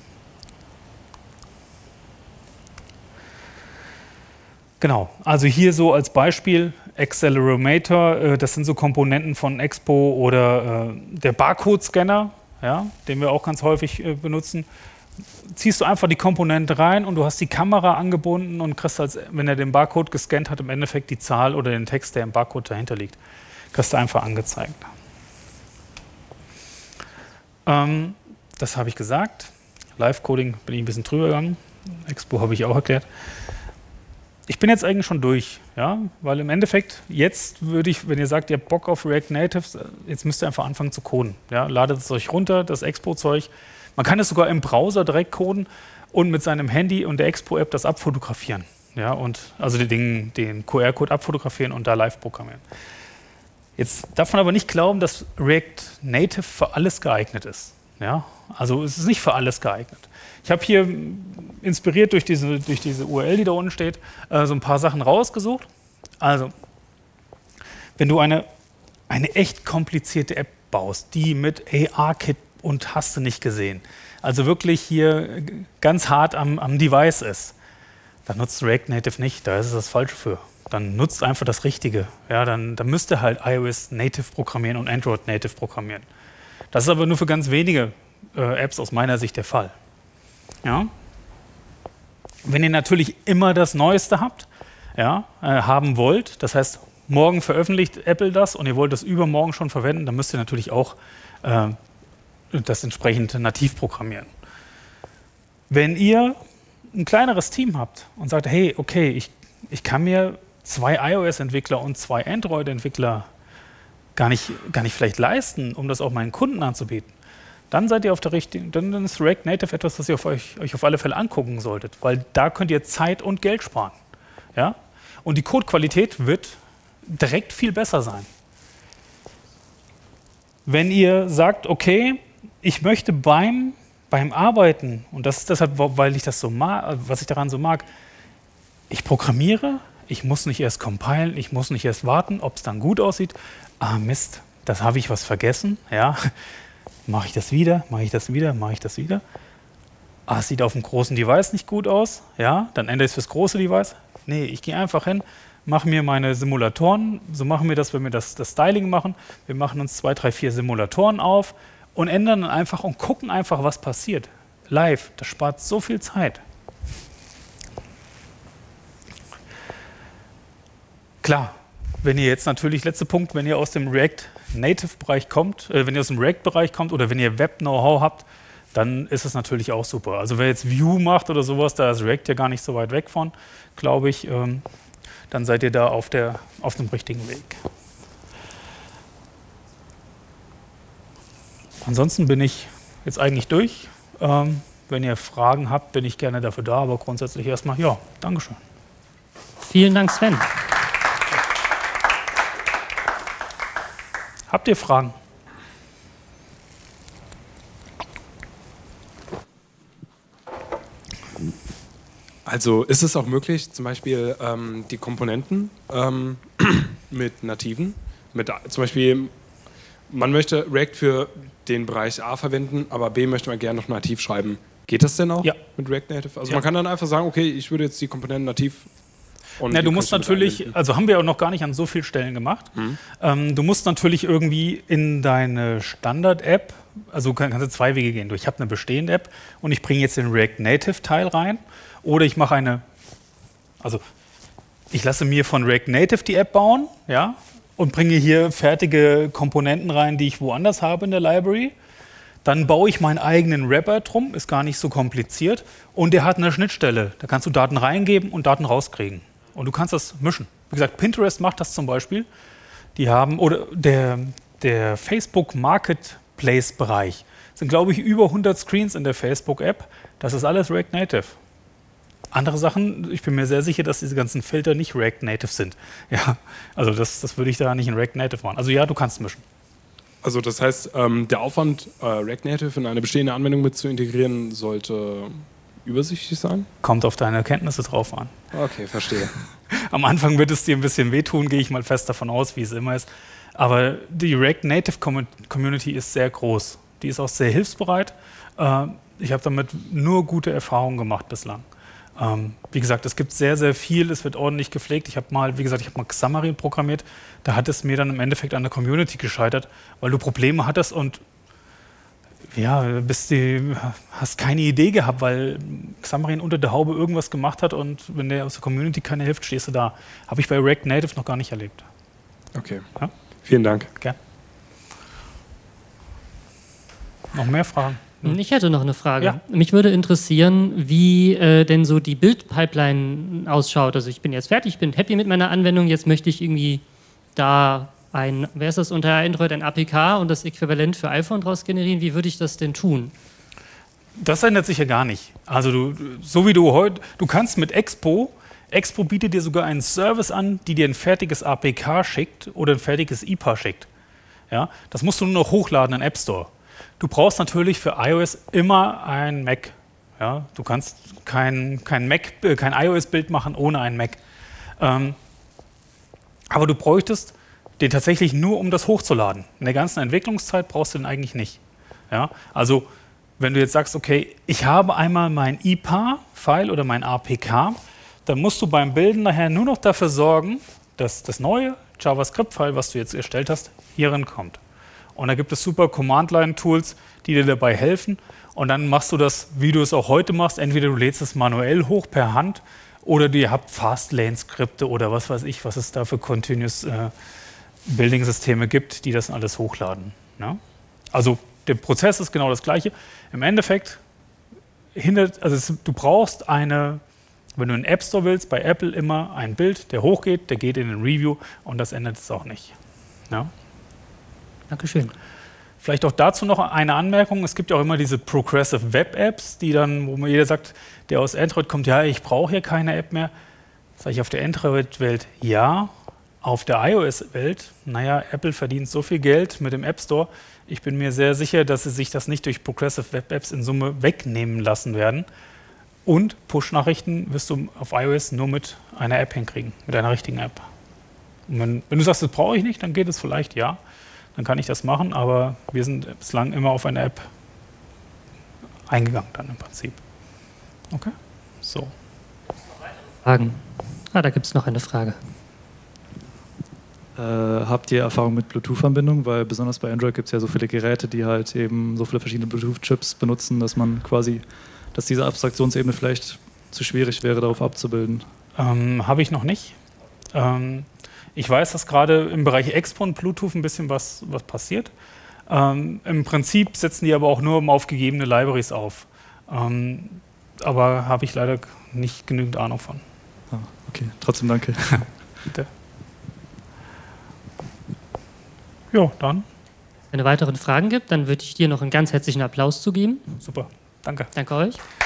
Genau, also hier so als Beispiel Accelerometer, das sind so Komponenten von Expo oder der Barcode-Scanner, ja, den wir auch ganz häufig benutzen. Ziehst du einfach die Komponente rein und du hast die Kamera angebunden und kriegst, wenn er den Barcode gescannt hat, im Endeffekt die Zahl oder den Text, der im Barcode dahinter liegt, kriegst du einfach angezeigt. Das habe ich gesagt. Live-Coding bin ich ein bisschen drüber gegangen. Expo habe ich auch erklärt. ich bin jetzt eigentlich schon durch, ja, weil im Endeffekt jetzt würde ich, wenn ihr sagt, ihr habt Bock auf React Native, jetzt müsst ihr einfach anfangen zu coden. Ja, ladet es euch runter, das Expo-Zeug. Man kann es sogar im Browser direkt coden und mit seinem Handy und der Expo-App das abfotografieren. Ja, und also den QR-Code abfotografieren und da live programmieren. Jetzt darf man aber nicht glauben, dass React Native für alles geeignet ist. Ja, also es ist nicht für alles geeignet. Ich habe hier inspiriert durch diese URL, die da unten steht, so ein paar Sachen rausgesucht. Also, wenn du eine echt komplizierte App baust, die mit AR-Kit und hast du nicht gesehen, also wirklich hier ganz hart am Device ist, dann nutzt React Native nicht, da ist es das Falsche für. Dann nutzt einfach das Richtige. Ja, dann müsst ihr halt iOS Native programmieren und Android Native programmieren. Das ist aber nur für ganz wenige Apps aus meiner Sicht der Fall. Ja? Wenn ihr natürlich immer das Neueste habt, ja, haben wollt, das heißt, morgen veröffentlicht Apple das und ihr wollt das übermorgen schon verwenden, dann müsst ihr natürlich auch das entsprechend nativ programmieren. Wenn ihr ein kleineres Team habt und sagt, hey, okay, ich kann mir 2 iOS-Entwickler und 2 Android-Entwickler gar nicht vielleicht leisten, um das auch meinen Kunden anzubieten, dann seid ihr auf der richtigen, dann ist React Native etwas, das ihr euch auf alle Fälle angucken solltet, weil da könnt ihr Zeit und Geld sparen. Ja? Und die Codequalität wird direkt viel besser sein. Wenn ihr sagt, okay, ich möchte beim Arbeiten, und das ist deshalb, weil ich das so mag, was ich daran so mag, ich programmiere, ich muss nicht erst compilen, ich muss nicht erst warten, ob es dann gut aussieht. Ah Mist, das habe ich was vergessen, ja. Mache ich das wieder, mache ich das wieder, mache ich das wieder. Ah, es sieht auf dem großen Device nicht gut aus, ja, dann ändere ich es fürs große Device. Nee, ich gehe einfach hin, mache mir meine Simulatoren, so machen wir das, wenn wir das Styling machen. Wir machen uns 2, 3, 4 Simulatoren auf und ändern dann einfach und gucken einfach, was passiert. Live, das spart so viel Zeit. Klar, wenn ihr jetzt natürlich, letzter Punkt, wenn ihr aus dem React Native-Bereich kommt, wenn ihr aus dem React-Bereich kommt oder wenn ihr Web-Know-how habt, dann ist es natürlich auch super. Also wer jetzt Vue macht oder sowas, da ist React ja gar nicht so weit weg von, glaube ich, dann seid ihr da auf dem richtigen Weg. Ansonsten bin ich jetzt eigentlich durch. Wenn ihr Fragen habt, bin ich gerne dafür da, aber grundsätzlich erstmal, ja, Dankeschön. Vielen Dank, Sven. Habt ihr Fragen? Also ist es auch möglich, zum Beispiel die Komponenten mit Nativen, zum Beispiel, man möchte React für den Bereich A verwenden, aber B möchte man gerne noch nativ schreiben. Geht das denn auch mit React Native? Also man kann dann einfach sagen, okay, ich würde jetzt die Komponenten nativ... Ja, du musst natürlich, also haben wir auch noch gar nicht an so vielen Stellen gemacht, du musst natürlich irgendwie in deine Standard-App, also kannst du 2 Wege gehen. Ich habe eine bestehende App und ich bringe jetzt den React Native-Teil rein oder ich mache ich lasse mir von React Native die App bauen, ja, und bringe hier fertige Komponenten rein, die ich woanders habe in der Library. Dann baue ich meinen eigenen Wrapper drum, ist gar nicht so kompliziert und der hat eine Schnittstelle, da kannst du Daten reingeben und Daten rauskriegen. Und du kannst das mischen. Wie gesagt, Pinterest macht das zum Beispiel. Die haben, oder der Facebook Marketplace-Bereich sind, glaube ich, über 100 Screens in der Facebook-App. Das ist alles React Native. Andere Sachen, ich bin mir sehr sicher, dass diese ganzen Filter nicht React Native sind. Ja, also das würde ich da nicht in React Native machen. Also ja, du kannst mischen. Also das heißt, der Aufwand, React Native in eine bestehende Anwendung mit zu integrieren, sollte übersichtlich sein? Kommt auf deine Kenntnisse drauf an. Okay, verstehe. Am Anfang wird es dir ein bisschen wehtun, gehe ich mal fest davon aus, wie es immer ist. Aber die React Native Community ist sehr groß. Die ist auch sehr hilfsbereit. Ich habe damit nur gute Erfahrungen gemacht bislang. Wie gesagt, es gibt sehr, sehr viel, es wird ordentlich gepflegt. Ich habe mal Xamarin programmiert, da hat es mir dann im Endeffekt an der Community gescheitert, weil du Probleme hattest und ja, hast keine Idee gehabt, weil Xamarin unter der Haube irgendwas gemacht hat und wenn der aus der Community keine hilft, stehst du da. Habe ich bei React Native noch gar nicht erlebt. Okay, ja? Vielen Dank. Gerne. Noch mehr Fragen? Ich hätte noch eine Frage. Ja. Mich würde interessieren, wie denn so die Bildpipeline ausschaut. Also ich bin jetzt fertig, ich bin happy mit meiner Anwendung, jetzt möchte ich irgendwie da wer ist das unter Android, ein APK und das Äquivalent für iPhone draus generieren. Wie würde ich das denn tun? Das ändert sich ja gar nicht. Also so wie du kannst mit Expo bietet dir sogar einen Service an, die dir ein fertiges APK schickt oder ein fertiges IPA schickt. Ja, das musst du nur noch hochladen in App Store. Du brauchst natürlich für iOS immer ein Mac. Ja, du kannst kein iOS-Bild machen ohne ein Mac. Aber du bräuchtest den tatsächlich nur, um das hochzuladen. In der ganzen Entwicklungszeit brauchst du den eigentlich nicht. Ja, also wenn du jetzt sagst, okay, ich habe einmal mein IPA-File oder mein APK, dann musst du beim Bilden nachher nur noch dafür sorgen, dass das neue JavaScript-File, was du jetzt erstellt hast, hierin kommt. Und da gibt es super Command-Line-Tools, die dir dabei helfen. Und dann machst du das, wie du es auch heute machst. Entweder du lädst es manuell hoch per Hand oder ihr habt Fastlane-Skripte oder was weiß ich, was es da für Continuous Building-Systeme gibt, die das alles hochladen. Ja? Also der Prozess ist genau das Gleiche. Im Endeffekt du brauchst wenn du einen App Store willst, bei Apple immer ein Bild, der hochgeht, der geht in den Review und das ändert es auch nicht. Ja? Dankeschön. Vielleicht auch dazu noch eine Anmerkung. Es gibt ja auch immer diese Progressive Web Apps, wo mir jeder sagt, der aus Android kommt, ja, ich brauche hier keine App mehr. Sage ich auf der Android-Welt ja. Auf der iOS-Welt, naja, Apple verdient so viel Geld mit dem App Store. Ich bin mir sehr sicher, dass sie sich das nicht durch Progressive Web Apps in Summe wegnehmen lassen werden. Und Push-Nachrichten wirst du auf iOS nur mit einer App hinkriegen, mit einer richtigen App. Und wenn du sagst, das brauche ich nicht, dann geht es vielleicht ja. Dann kann ich das machen, aber wir sind bislang immer auf eine App eingegangen dann im Prinzip. Okay? So. Fragen? Da gibt es noch eine Frage. Habt ihr Erfahrung mit Bluetooth-Anbindung? Weil besonders bei Android gibt es ja so viele Geräte, die halt eben so viele verschiedene Bluetooth-Chips benutzen, dass diese Abstraktionsebene vielleicht zu schwierig wäre, darauf abzubilden. Habe ich noch nicht. Ich weiß, dass gerade im Bereich Expo und Bluetooth ein bisschen was passiert. Im Prinzip setzen die aber auch nur auf gegebene Libraries auf. Aber habe ich leider nicht genügend Ahnung von. Ah, okay, trotzdem danke. Bitte. Ja, dann. Wenn es weiteren Fragen gibt, dann würde ich dir noch einen ganz herzlichen Applaus zugeben. Super, danke. Danke euch.